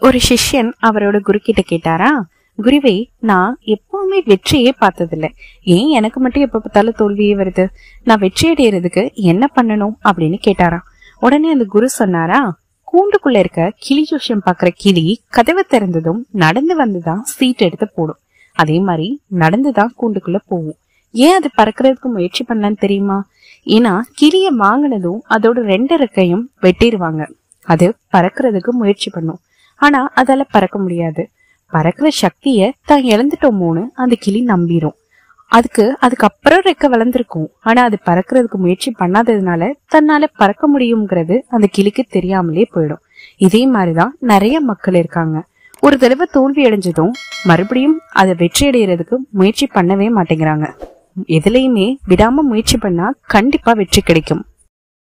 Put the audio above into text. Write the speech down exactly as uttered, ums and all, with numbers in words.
ஒரு சிஷ்யன் அவரோட குரு கிட்ட கேட்டாரா, குருவே, நான் எப்பவுமே வெற்றியே பார்த்ததில்ல, ஏன் எனக்கு மட்டும் எப்ப பார்த்தாலும் தோல்வியே வருது, நான் வெற்றி அடையறதுக்கு என்ன பண்ணணும் அப்படின்னு கேட்டாராம். உடனே அந்த குரு சொன்னாரா, கூண்டுக்குள்ள இருக்க கிளி ஜோசியம் பாக்குற கிளி கதவை திறந்ததும் நடந்து வந்துதான் சீட் எடுத்து போடும், அதே மாதிரி நடந்துதான் கூண்டுக்குள்ள போகும். ஏன் அது பறக்கிறதுக்கு முயற்சி பண்ணலான்னு தெரியுமா? ஏன்னா கிளிய வாங்கினதும் அதோட ரெண்டு ரெக்கையும் வெட்டிடுவாங்க, அது பறக்கிறதுக்கு முயற்சி பண்ணும், ஆனா அதால பறக்க முடியாது. பறக்கிற சக்திய தான் இழந்துட்டோமோன்னு அந்த கிளி நம்பிரும். அதுக்கு அதுக்கப்புறம் ரெக்க வளர்ந்துருக்கும், ஆனா அது பறக்கிறதுக்கு முயற்சி பண்ணாததுனால தன்னால பறக்க முடியுங்கிறது அந்த கிளிக்கு தெரியாமலே போயிடும். இதே மாதிரிதான் நிறைய மக்கள் இருக்காங்க. ஒரு தடவை தோல்வி அடைஞ்சதும் மறுபடியும் அதை வெற்றி அடைகிறதுக்கு முயற்சி பண்ணவே மாட்டேங்கிறாங்க. எதுலையுமே விடாம முயற்சி பண்ணா கண்டிப்பா வெற்றி கிடைக்கும்.